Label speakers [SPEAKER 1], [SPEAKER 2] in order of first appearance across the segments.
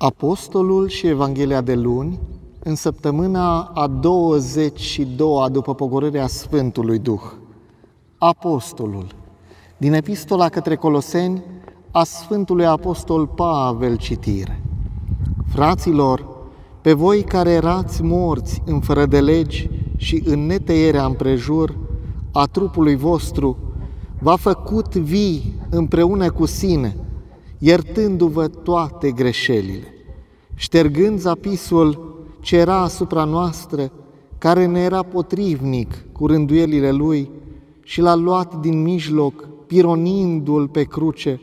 [SPEAKER 1] Apostolul și Evanghelia de luni, în săptămâna a 22-a după pogorârea Sfântului Duh. Apostolul, din Epistola către Coloseni, a Sfântului Apostol Pavel citire. Fraților, pe voi care erați morți în fără de legi și în netăierea împrejur a trupului vostru, v-a făcut vii împreună cu sine, iertându-vă toate greșelile, ștergând zapisul ce era asupra noastră, care ne era potrivnic cu rânduielile Lui, și l-a luat din mijloc, pironindu-l pe cruce,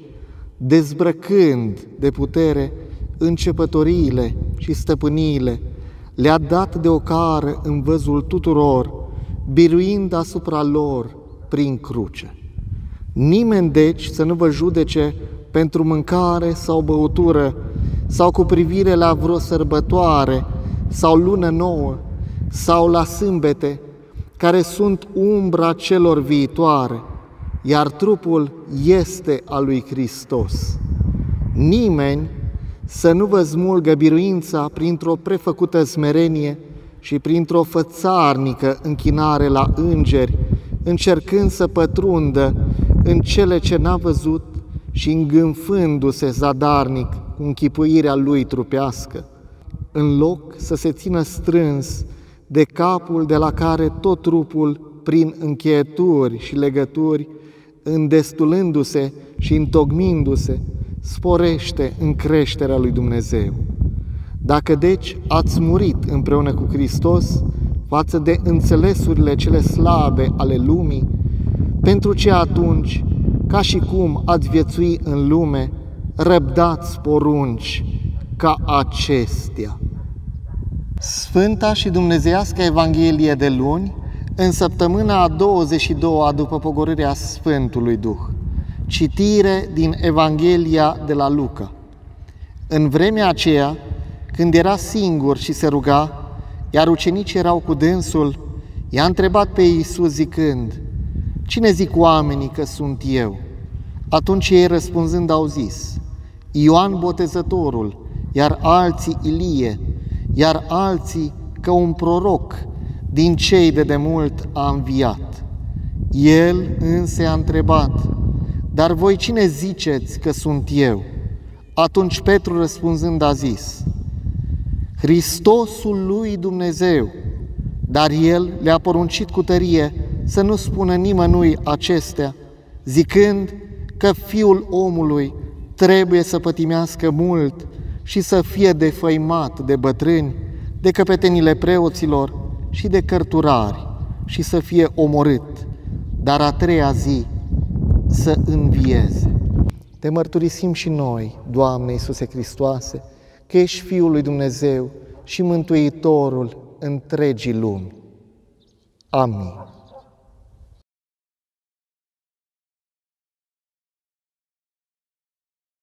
[SPEAKER 1] dezbrăcând de putere începătoriile și stăpâniile, le-a dat de ocară în văzul tuturor, biruind asupra lor prin cruce. Nimeni deci să nu vă judece pentru mâncare sau băutură, sau cu privire la vreo sărbătoare, sau lună nouă, sau la sâmbete, care sunt umbra celor viitoare, iar trupul este al lui Hristos. Nimeni să nu vă smulgă biruința printr-o prefăcută smerenie și printr-o fățarnică închinare la îngeri, încercând să pătrundă în cele ce n-a văzut și îngânfându-se zadarnic cu închipuirea lui trupească, în loc să se țină strâns de capul de la care tot trupul, prin încheieturi și legături, îndestulându-se și întocmindu-se, sporește în creșterea lui Dumnezeu. Dacă deci ați murit împreună cu Hristos față de înțelesurile cele slabe ale lumii, pentru ce atunci, ca și cum ați viețui în lume, răbdați porunci ca acestea. Sfânta și dumnezeiască Evanghelie de luni, în săptămâna a 22-a după pogorârea Sfântului Duh. Citire din Evanghelia de la Luca. În vremea aceea, când era singur și se ruga, iar ucenicii erau cu dânsul, i-a întrebat pe Iisus zicând: „Cine zic oamenii că sunt eu?” Atunci ei răspunzând au zis: „Ioan Botezătorul, iar alții Ilie, iar alții că un proroc din cei de demult a înviat.” El însă a întrebat: „Dar voi cine ziceți că sunt eu?” Atunci Petru răspunzând a zis: „Hristosul lui Dumnezeu.” Dar el le-a poruncit cu tărie să nu spună nimănui acestea, zicând că Fiul omului trebuie să pătimească mult și să fie defăimat de bătrâni, de căpetenile preoților și de cărturari, și să fie omorât, dar a treia zi să învieze. Te mărturisim și noi, Doamne Iisuse Hristoase, că ești Fiul lui Dumnezeu și Mântuitorul întregii lumi. Amin.